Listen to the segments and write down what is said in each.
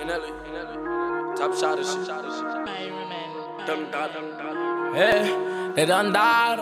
Top shot of shit. Hey, they done died.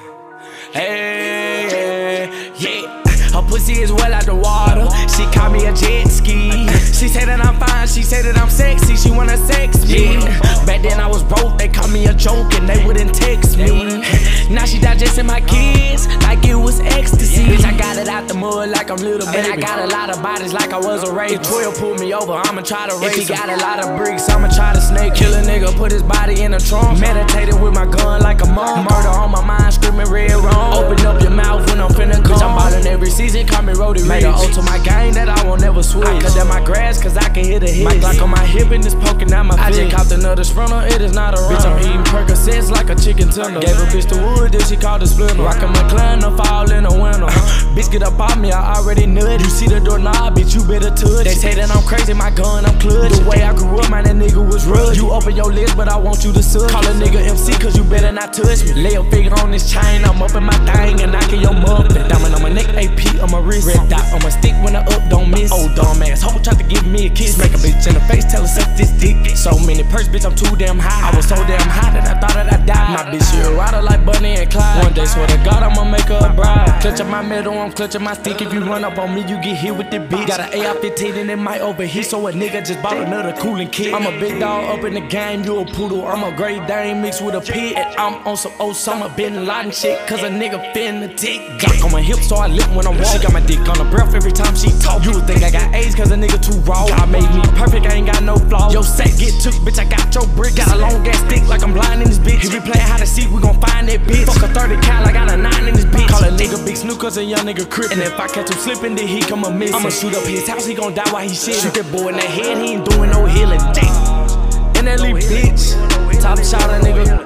Hey, yeah. Her pussy is well out the water. She call me a jet ski. She say that I'm fine, she say that I'm sexy. She wanna sex me. Back then I was broke, they called me a joke and they wouldn't text me. Now she digesting my kids like it was ecstasy. Bitch, I got it out the mud like I'm little baby. And I got a lot of bodies like I was a rape. If 12 pull me over, I'ma try to race. If he got a lot of bricks, I'ma try to snake. Kill a nigga, put his body in a trunk. Meditated with my gun like a monk. Murder on my mind, screaming red wrong. Open up your mouth when I'm finna come. Bitch, I'm ballin' every season, call me Roddy. Made an O to my game that I won't never switch. I cut down my grass cause I can hear the hits. My Glock on my hip and it's poking out my fist. I just copped another sprinter, it is not a runner. Bitch, I'm eating Percocets like a chicken tender. Gave a bitch the wood, then she called it splinter. Rockin' my clan to fall in the winter. Bitch, get up on me, I already nut. You see the doorknob, bitch, you better touch. They say that I'm crazy, my gun, I'm clutch. The way I grew up, man, that nigga was rude. You open your lips, but I want you to suck. Call a nigga MC, cause you better not touch me. Lay a finger on this chain, I'm up in my thing and knocking your muffin. Diamond on my neck, AP on my wrist. Red dot on my stick when I up, don't miss. Old dumb ass hoe tried to give me a kiss. Make a bitch in the face, tell her suck this dick. So many perks, bitch, I'm too damn high. I was so damn high that I thought that I died. My bitch, she a rider like Bunny and Clyde. One day, swear to God, I'ma make her a bride. Clutch up my middle, I'm clutching my stick. If you run up on me, you get hit with the bitch. Got an AR-15 and it might overheat, so a nigga just bought another cooling kit. I'm a big dog up in the game, you a poodle. I'm a Great Dane mixed with a pit. And I'm on some Osama Bin Laden shit, cause a nigga finna tick. Glock on my hip, so I lip when I'm walking. She got my dick on her breath every time she talk. You would think I got AIDS cause a nigga too raw. God made me perfect, I ain't got no flaws. Yo, set get took, bitch, I got your brick. Got a long ass stick like I'm blind in this bitch. If we playing hide and seek, we gon' find that bitch. Fuck a 30 cal, I got a 9 in this bitch. Call a nigga Big Snoop cause a young nigga crip. And if I catch him slipping, then he come a miss. I'ma shoot up his house, he gon' die while he shit. Shoot that boy in the head, he ain't doing no healing. Damn. And that leaf bitch, top shot a nigga.